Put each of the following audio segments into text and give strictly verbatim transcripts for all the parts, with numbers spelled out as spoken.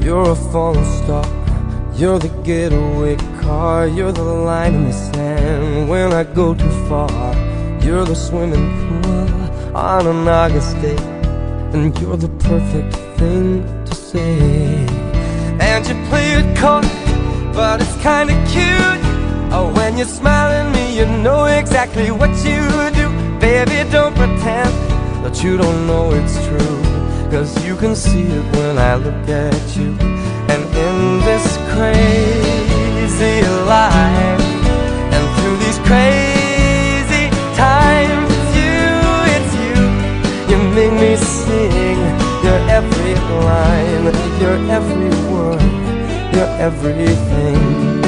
You're a falling star, you're the getaway car, you're the line in the sand when I go too far. You're the swimming pool on an August day, and you're the perfect thing to say. And you play it coy, but it's kinda cute. Oh, when you smile at me, you know exactly what you do. Baby, don't pretend that you don't know it's true, 'cause you can see it when I look at you. And in this crazy life, and through these crazy times, it's you, it's you. You make me sing your every line, your every word, your everything.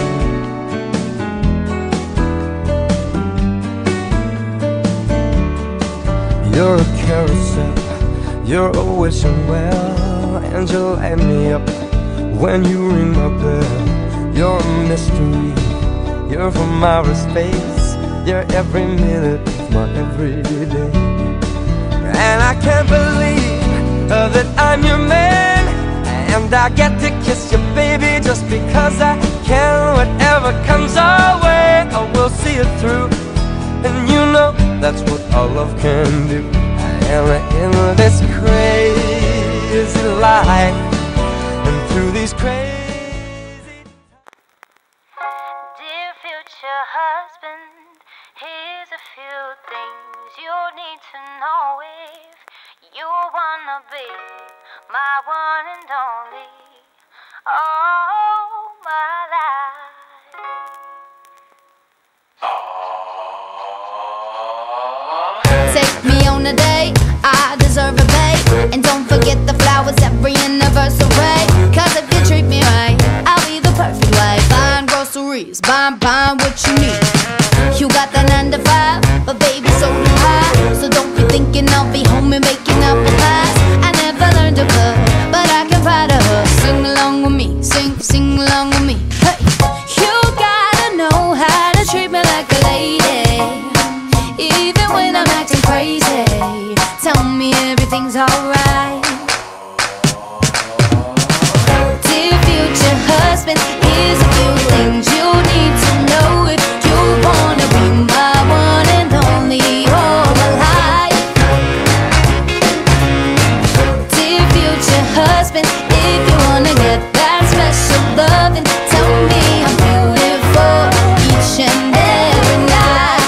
You're a carousel, you're a wishing well, and you light me up when you ring my bell. You're a mystery, you're from outer space, you're every minute of my everyday. And I can't believe uh, that I'm your man, and I get to kiss you, baby, just because I can. Whatever comes our way, I will see it through, and you know that's what our love can do. And in this crazy life, and through these crazy... Dear future husband, here's a few things you need to know if you wanna be my one and only, all my life. Take me on a date, I deserve a babe. And don't forget the flowers every anniversary, 'cause if you treat me right, I'll be the perfect wife. Buying groceries, buying, buying what you need. You got that nine to five, but baby so do I. So don't be thinking I'll be home and making apple pies. I never learned to cook, but I can find a hook. Sing along with me, sing, sing along with me. Hey, you gotta know how to treat me like a lady, even when I'm acting crazy. Tell me everything's alright. Dear future husband, here's a few things you need to know if you wanna be my one and only, all my life. Dear future husband, if you wanna get that special loving, tell me I'm beautiful each and every night.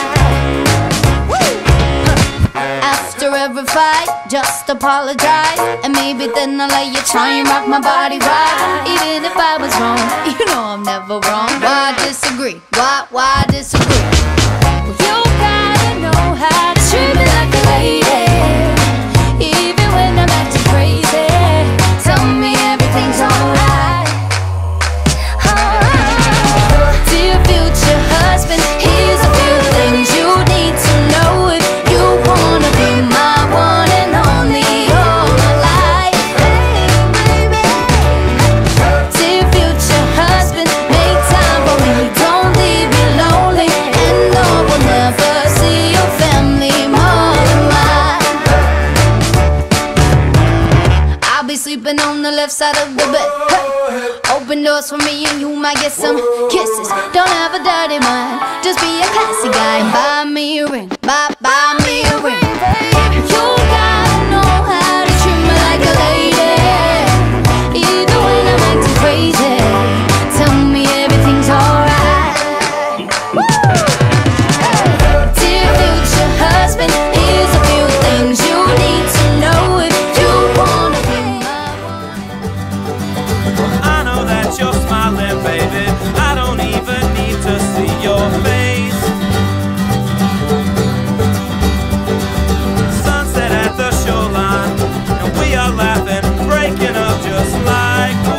After every fight, just apologize, and maybe then I'll let you try and rock my body right. Even if I was wrong, you know I'm never wrong. Why disagree? Why, why disagree? Well, you gotta know how to treat me like a lady, even when I'm acting crazy. Tell me everything's alright. Alright. Dear future husband, here's a few things you need to know if you wanna be my one and only, all my life. Dear future husband, make time for me, don't leave me lonely, and no, we'll never see your family more than mine. I'll be sleeping on the left side of the bed. Hey. Open doors for me and you might get some kisses. Don't have a dirty mind, just be a classy guy. Buy me a ring, buy, buy me a ring. You gotta know how to treat me like a lady, even when I'm acting crazy. Tell me everything's alright. Dear future husband, here's a few things you need to know if you wanna be my one. I know that you're smiling, baby, I don't even need to see your face. Sunset at the shoreline, and we are laughing, breaking up just like